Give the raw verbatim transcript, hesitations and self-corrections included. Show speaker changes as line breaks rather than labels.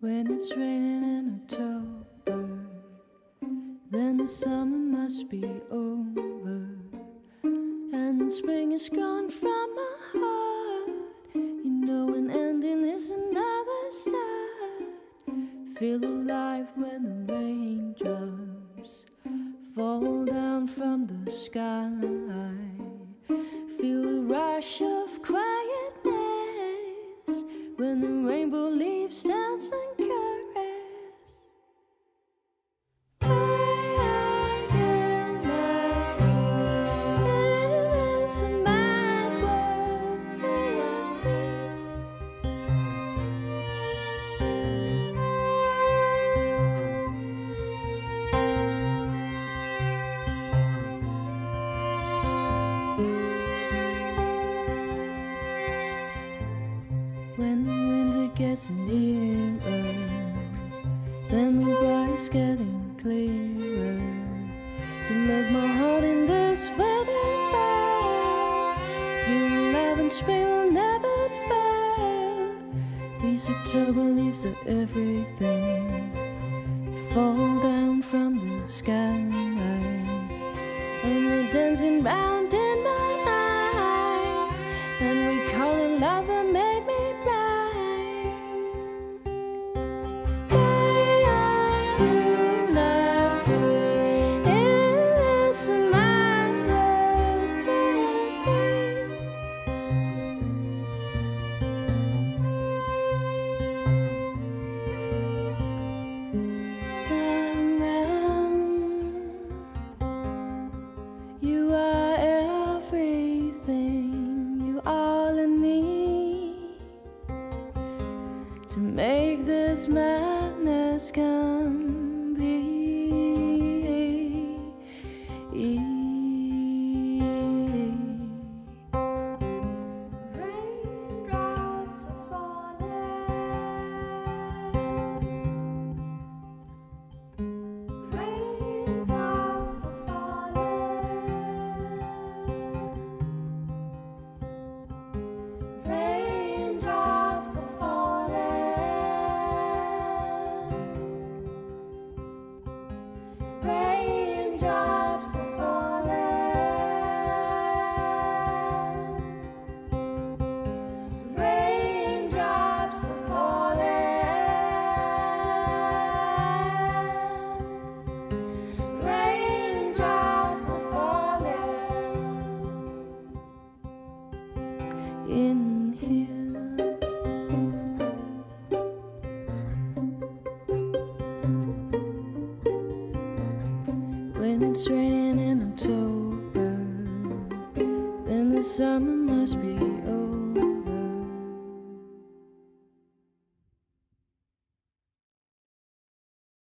When it's raining in October, then the summer must be over, and then spring is gone from my heart. You know an ending is another start. Feel alive when the raindrops fall down from the sky. Feel a rush of quietness when the rainbow leaves dance and caress. I can't let go in this mad world. When the winter gets nearer, then the light's getting clearer. You left my heart in this weather now. Your love and spring will never fail. These October leaves are everything. You fall down from the sky, and we're dancing round in my mind, and we call it love that made me you are everything, you all I need to make this madness complete. Raindrops are falling. Raindrops are Raindrops are falling. Raindrops are falling. Raindrops are falling. Raindrops are falling. In when it's raining in October, then the summer